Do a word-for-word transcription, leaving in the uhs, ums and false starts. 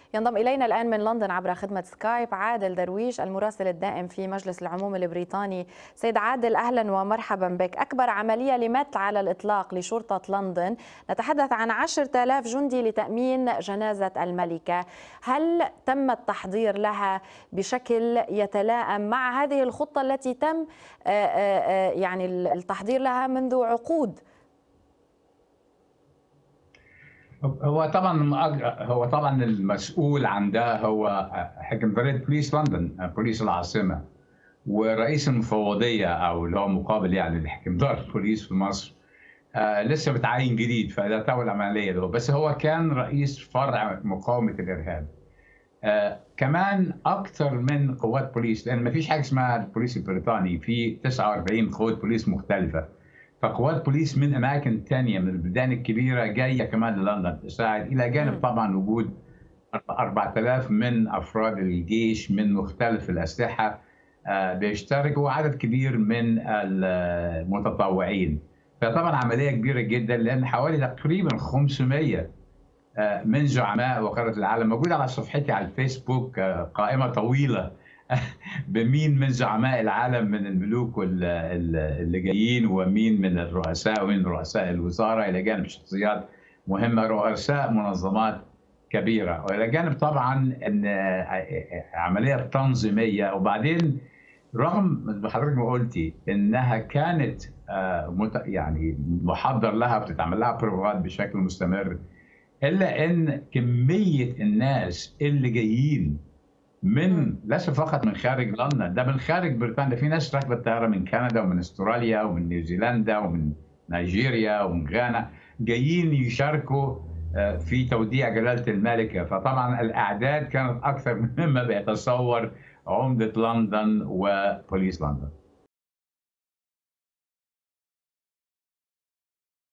ينضم إلينا الآن من لندن عبر خدمة سكايب عادل درويش المراسل الدائم في مجلس العموم البريطاني. سيد عادل، أهلا ومرحبا بك. أكبر عملية لمت على الإطلاق لشرطة لندن، نتحدث عن عشرة آلاف جندي لتأمين جنازة الملكة. هل تم التحضير لها بشكل يتلائم مع هذه الخطة التي تم يعني التحضير لها منذ عقود؟ هو طبعا هو طبعا المسؤول عن ده هو حكمدارية بوليس لندن، بوليس العاصمة، ورئيس المفوضية او اللي هو مقابل يعني لحكمدار البوليس في مصر. آه لسه متعين جديد، فده تو العملية ده، بس هو كان رئيس فرع مقاومة الإرهاب. آه كمان أكثر من قوات بوليس، لأن ما فيش حاجة اسمها البوليس البريطاني، في تسعة وأربعين قوة بوليس مختلفة. فقوات بوليس من أماكن تانية من البلدان الكبيرة جاية كمان للندن تساعد، إلى جانب طبعا وجود أربعة آلاف من أفراد الجيش من مختلف الأسلحة آه بيشتركوا، وعدد كبير من المتطوعين. فطبعا عملية كبيرة جدا، لأن حوالي تقريبا خمسمائة من زعماء وقارة العالم. موجود على صفحتي على الفيسبوك قائمة طويلة بمين من زعماء العالم من الملوك اللي جايين، ومين من الرؤساء، ومن رؤساء الوزراء، إلى جانب شخصيات مهمة، رؤساء منظمات كبيرة، وإلى جانب طبعا أن عملية تنظيمية. وبعدين رغم ما حضرتك ما قلتي انها كانت يعني محضر لها، بتتعمل لها بروفات بشكل مستمر، الا ان كميه الناس اللي جايين من ليس فقط من خارج لندن، ده من خارج بريطانيا. في ناس راكبه الطياره من كندا ومن استراليا ومن نيوزيلندا ومن نيجيريا ومن غانا، جايين يشاركوا في توديع جلاله الملكه. فطبعا الاعداد كانت اكثر مما بيتصور عمده لندن وبوليس لندن.